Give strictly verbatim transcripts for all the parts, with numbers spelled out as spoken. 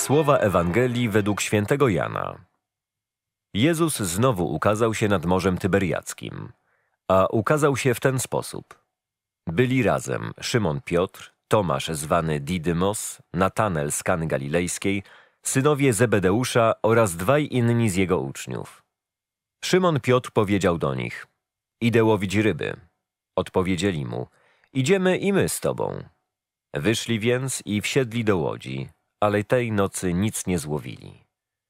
Słowa Ewangelii według świętego Jana. Jezus znowu ukazał się nad Morzem Tyberiackim, a ukazał się w ten sposób. Byli razem Szymon Piotr, Tomasz zwany Didymos, Natanel z Kany Galilejskiej, synowie Zebedeusza oraz dwaj inni z jego uczniów. Szymon Piotr powiedział do nich: idę łowić ryby. Odpowiedzieli mu: idziemy i my z tobą. Wyszli więc i wsiedli do łodzi, ale tej nocy nic nie złowili.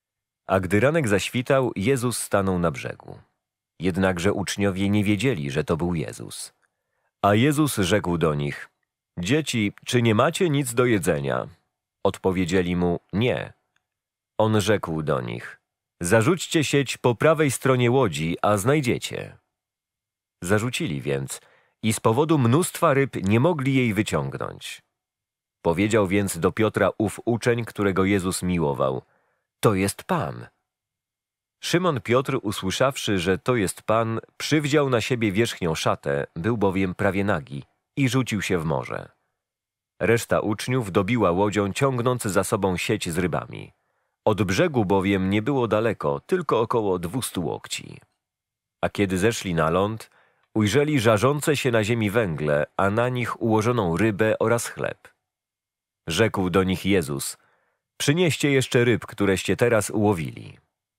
A gdy ranek zaświtał, Jezus stanął na brzegu. Jednakże uczniowie nie wiedzieli, że to był Jezus. A Jezus rzekł do nich: dzieci, czy nie macie nic do jedzenia? Odpowiedzieli mu: nie. On rzekł do nich: zarzućcie sieć po prawej stronie łodzi, a znajdziecie. Zarzucili więc i z powodu mnóstwa ryb nie mogli jej wyciągnąć. Powiedział więc do Piotra ów uczeń, którego Jezus miłował: to jest Pan. Szymon Piotr, usłyszawszy, że to jest Pan, przywdział na siebie wierzchnią szatę, był bowiem prawie nagi, i rzucił się w morze. Reszta uczniów dobiła łodzią, ciągnąc za sobą sieć z rybami. Od brzegu bowiem nie było daleko, tylko około dwustu łokci. A kiedy zeszli na ląd, ujrzeli żarzące się na ziemi węgle, a na nich ułożoną rybę oraz chleb. Rzekł do nich Jezus: przynieście jeszcze ryb, któreście teraz ułowili.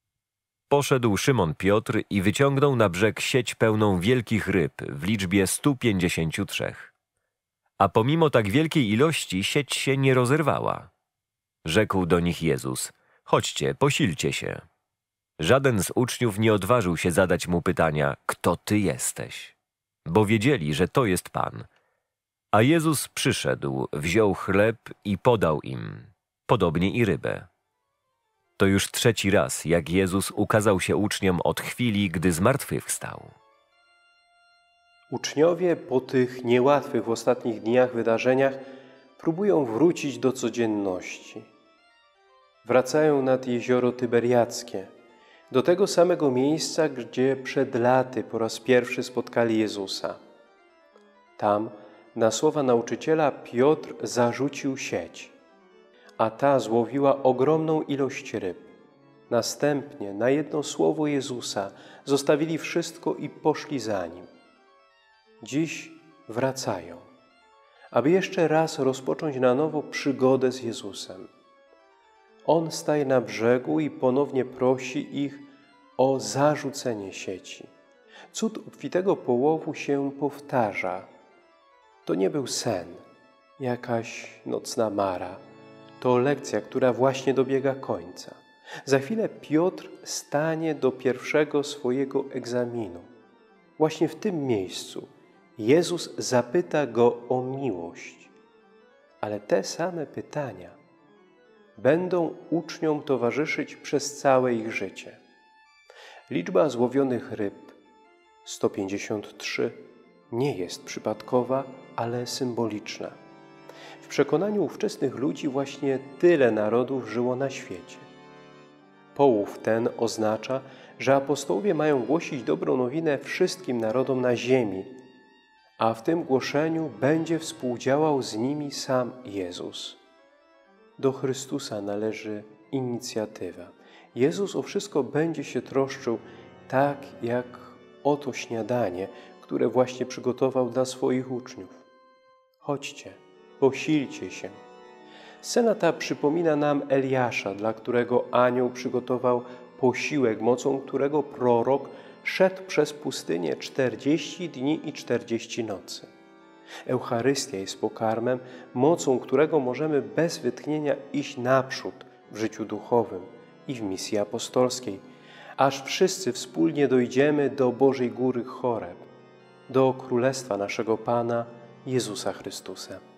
Poszedł Szymon Piotr i wyciągnął na brzeg sieć pełną wielkich ryb w liczbie stu pięćdziesięciu trzech. A pomimo tak wielkiej ilości sieć się nie rozerwała. Rzekł do nich Jezus: chodźcie, posilcie się. Żaden z uczniów nie odważył się zadać mu pytania: kto ty jesteś? Bo wiedzieli, że to jest Pan. A Jezus przyszedł, wziął chleb i podał im, podobnie i rybę. To już trzeci raz, jak Jezus ukazał się uczniom od chwili, gdy zmartwychwstał. Uczniowie po tych niełatwych w ostatnich dniach wydarzeniach próbują wrócić do codzienności. Wracają nad jezioro Tyberiackie, do tego samego miejsca, gdzie przed laty po raz pierwszy spotkali Jezusa. Tam, na słowa nauczyciela, Piotr zarzucił sieć, a ta złowiła ogromną ilość ryb. Następnie, na jedno słowo Jezusa, zostawili wszystko i poszli za Nim. Dziś wracają, aby jeszcze raz rozpocząć na nowo przygodę z Jezusem. On staje na brzegu i ponownie prosi ich o zarzucenie sieci. Cud obfitego połowu się powtarza. To nie był sen, jakaś nocna mara. To lekcja, która właśnie dobiega końca. Za chwilę Piotr stanie do pierwszego swojego egzaminu. Właśnie w tym miejscu Jezus zapyta go o miłość. Ale te same pytania będą uczniom towarzyszyć przez całe ich życie. Liczba złowionych ryb, sto pięćdziesiąt trzy, nie jest przypadkowa, ale symboliczna. W przekonaniu ówczesnych ludzi właśnie tyle narodów żyło na świecie. Połów ten oznacza, że apostołowie mają głosić dobrą nowinę wszystkim narodom na ziemi, a w tym głoszeniu będzie współdziałał z nimi sam Jezus. Do Chrystusa należy inicjatywa. Jezus o wszystko będzie się troszczył, tak jak o to śniadanie, które właśnie przygotował dla swoich uczniów. Chodźcie, posilcie się. Scena ta przypomina nam Eliasza, dla którego anioł przygotował posiłek, mocą którego prorok szedł przez pustynię czterdzieści dni i czterdzieści nocy. Eucharystia jest pokarmem, mocą którego możemy bez wytchnienia iść naprzód w życiu duchowym i w misji apostolskiej, aż wszyscy wspólnie dojdziemy do Bożej Góry Choreb, do Królestwa naszego Pana Jezusa Chrystusa.